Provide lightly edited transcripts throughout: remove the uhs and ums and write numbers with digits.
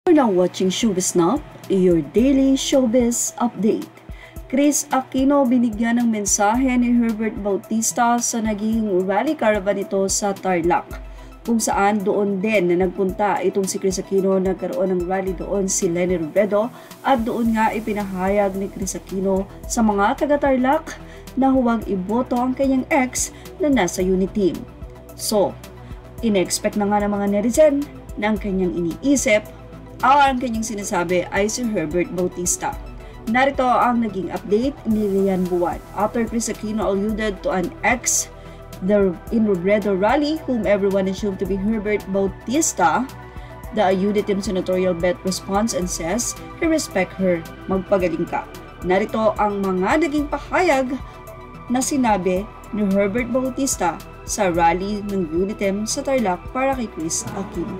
You're now watching Showbiz Now, your daily showbiz update. Kris Aquino binigyan ng mensahe ni Herbert Bautista sa naging rally caravan nito sa Tarlac, kung saan doon din na nagpunta itong si Kris Aquino. Nagkaroon ng rally doon si Lenny Robredo at doon nga ipinahayag ni Kris Aquino sa mga taga-Tarlac na huwag iboto ang kanyang ex na nasa unit team. So, in-expect na nga ng mga netizen na ang kanyang iniisip ang kanyang sinasabi ay si Herbert Bautista. Narito ang naging update ni Rian Buwan. After Kris Aquino alluded to an ex in Robredo rally whom everyone assumed to be Herbert Bautista, the unit team senatorial bet responds and says he respect her, magpagaling ka. Narito ang mga naging pahayag na sinabi ni Herbert Bautista sa rally ng unit team sa Tarlac para kay Kris Aquino.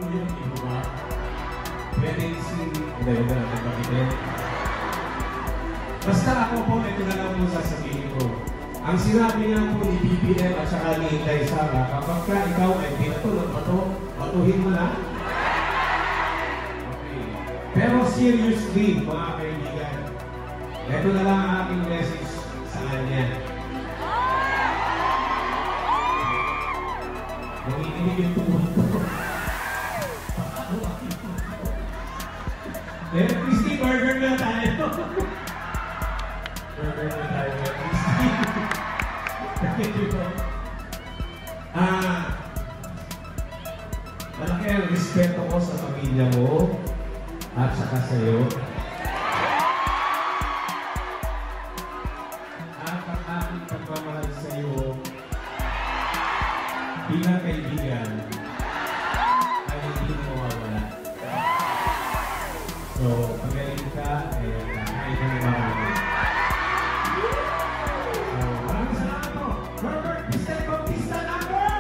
Basta ako po, ito na lang po sasabihin ko. Ang sinabi nga po ni BBM at saka ni Inday Sara, kapag ka ikaw ay pinatulog matuhin mo na. Okay. Pero seriously, mga kaibigan, ito na lang ang aking message sa kanya. Nangikinig yung tumuhin ko. Christy, burger na tayo. Burger na tayo, Christy. Malaki ang respeto ko sa pamilya mo at saka sa'yo. At ang aking pagmamahal sa'yo bilang kaibigan ay hindi mawawala. So, pagaling ka, ay ka ng marami. So, maraming salamat po. Herbert, Bistek, Bautista, number!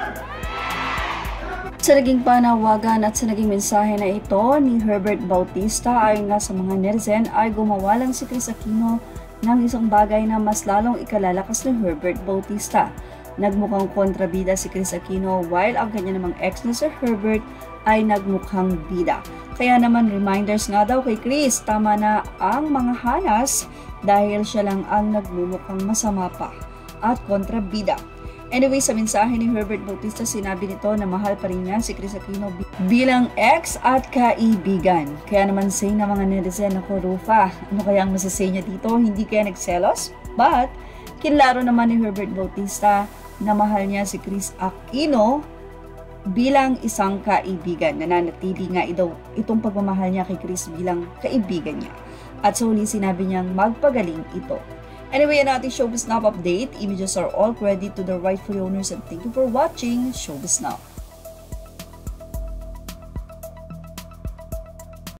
Sa naging panawagan at sa naging mensahe na ito ni Herbert Bautista ay nga sa mga netizen ay gumawa lang si Kris Aquino ng isang bagay na mas lalong ikalalakas ni Herbert Bautista. Nagmukhang kontrabida si Kris Aquino while ang kanya namang ex na si Herbert ay nagmukhang bida. Kaya naman reminders nga daw kay Kris, tama na ang mga hayas dahil siya lang ang nagmumukhang masama pa at kontrabida. Anyway, sa mensahe ni Herbert Bautista, sinabi nito na mahal pa rin niya si Kris Aquino bilang ex at kaibigan. Kaya naman say na mga netizen, ako Ruffa, ano kaya ang masasay niya dito? Hindi kaya nagselos? But, kinlaro naman ni Herbert Bautista na mahal niya si Kris Aquino bilang isang kaibigan. Nananatili nga itong pagmamahal niya kay Kris bilang kaibigan niya. At sa huli sinabi niyang magpagaling ito. Anyway, yan ating Showbiz Now update. Images are all credit to the rightful owners and thank you for watching Showbiz Now.